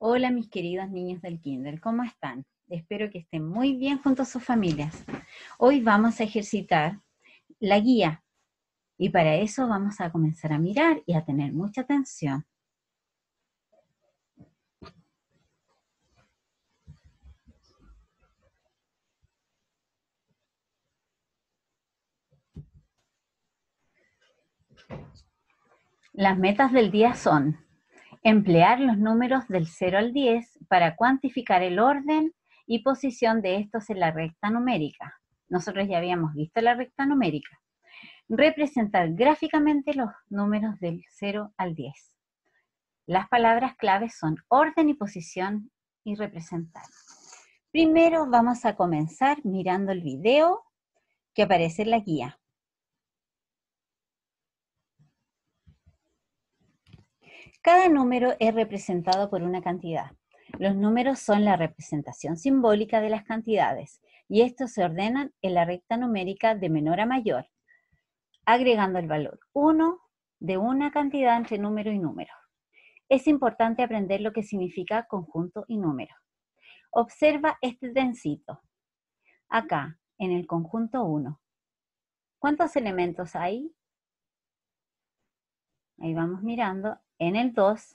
Hola mis queridos niños del Kinder, ¿cómo están? Espero que estén muy bien junto a sus familias. Hoy vamos a ejercitar la guía y para eso vamos a comenzar a mirar y a tener mucha atención. Las metas del día son emplear los números del 0 al 10 para cuantificar el orden y posición de estos en la recta numérica. Nosotros ya habíamos visto la recta numérica. Representar gráficamente los números del 0 al 10. Las palabras claves son orden y posición y representar. Primero vamos a comenzar mirando el video que aparece en la guía. Cada número es representado por una cantidad. Los números son la representación simbólica de las cantidades y estos se ordenan en la recta numérica de menor a mayor, agregando el valor 1 de una cantidad entre número y número. Es importante aprender lo que significa conjunto y número. Observa este trencito. Acá, en el conjunto 1. ¿Cuántos elementos hay? Ahí vamos mirando. En el 2,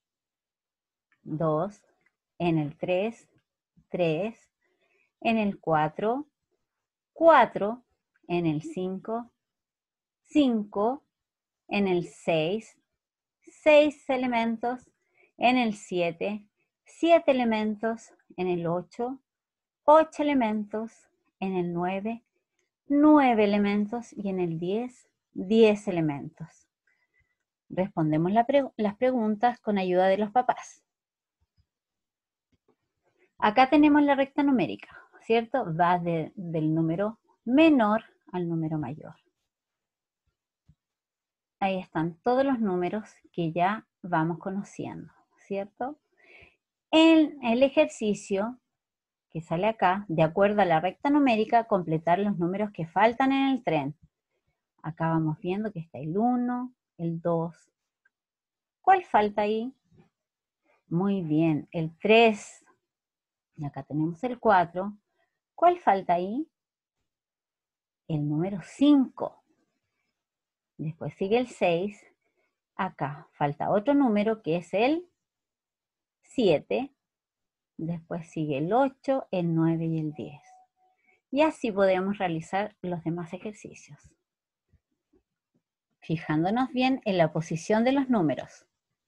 2. En el 3, 3. En el 4, 4. En el 5, 5. En el 6, 6 elementos. En el 7, 7 elementos. En el 8, 8 elementos. En el 9, 9 elementos. Y en el 10, 10 elementos. Respondemos las preguntas con ayuda de los papás. Acá tenemos la recta numérica, ¿cierto? Va del número menor al número mayor. Ahí están todos los números que ya vamos conociendo, ¿cierto? En el ejercicio que sale acá, de acuerdo a la recta numérica, completar los números que faltan en el tren. Acá vamos viendo que está el 1, el 2. ¿Cuál falta ahí? Muy bien, el 3. Y acá tenemos el 4. ¿Cuál falta ahí? El número 5. Después sigue el 6. Acá falta otro número que es el 7. Después sigue el 8, el 9 y el 10. Y así podemos realizar los demás ejercicios. Fijándonos bien en la posición de los números.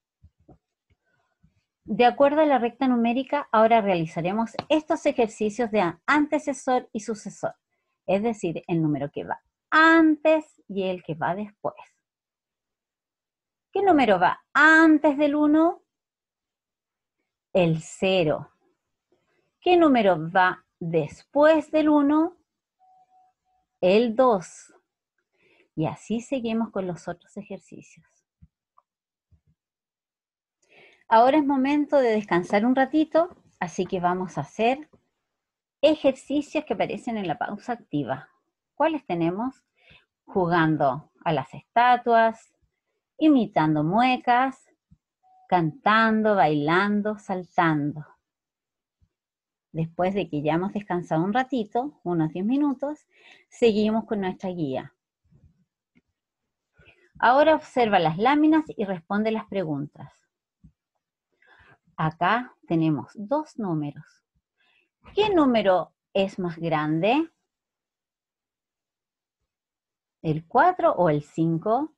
De acuerdo a la recta numérica, ahora realizaremos estos ejercicios de antecesor y sucesor. Es decir, el número que va antes y el que va después. ¿Qué número va antes del 1? El 0. ¿Qué número va después del 1? El 2. Y así seguimos con los otros ejercicios. Ahora es momento de descansar un ratito, así que vamos a hacer ejercicios que aparecen en la pausa activa. ¿Cuáles tenemos? Jugando a las estatuas, imitando muecas, cantando, bailando, saltando. Después de que ya hemos descansado un ratito, unos 10 minutos, seguimos con nuestra guía. Ahora observa las láminas y responde las preguntas. Acá tenemos dos números. ¿Qué número es más grande? ¿El 4 o el 5?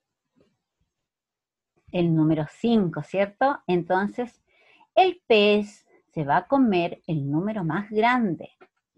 El número 5, ¿cierto? Entonces, el pez se va a comer el número más grande.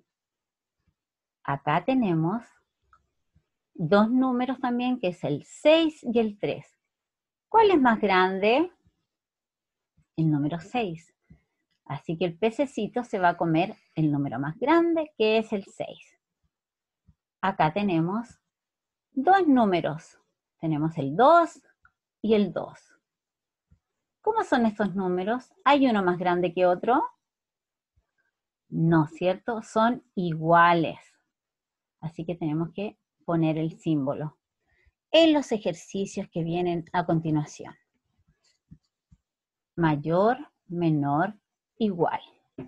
Acá tenemos dos números también, que es el 6 y el 3. ¿Cuál es más grande? El número 6. Así que el pececito se va a comer el número más grande, que es el 6. Acá tenemos dos números. Tenemos el 2 y el 2. ¿Cómo son estos números? ¿Hay uno más grande que otro? No, ¿cierto? Son iguales. Así que tenemos que poner el símbolo en los ejercicios que vienen a continuación. Mayor, menor, igual.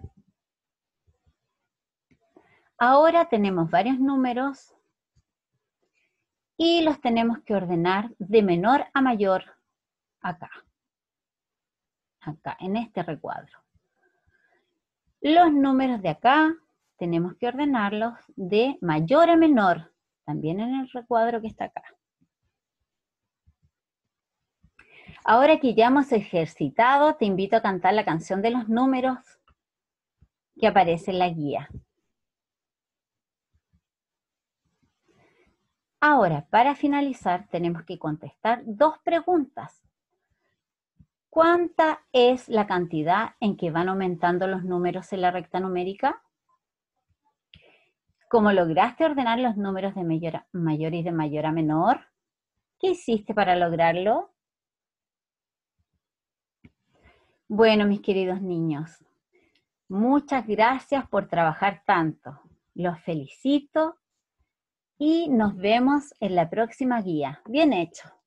Ahora tenemos varios números y los tenemos que ordenar de menor a mayor acá, en este recuadro. Los números de acá tenemos que ordenarlos de mayor a menor, también en el recuadro que está acá. Ahora que ya hemos ejercitado, te invito a cantar la canción de los números que aparece en la guía. Ahora, para finalizar, tenemos que contestar 2 preguntas. ¿Cuánta es la cantidad en que van aumentando los números en la recta numérica? ¿Cómo lograste ordenar los números de mayor y de mayor a menor? ¿Qué hiciste para lograrlo? Bueno, mis queridos niños, muchas gracias por trabajar tanto. Los felicito y nos vemos en la próxima guía. Bien hecho.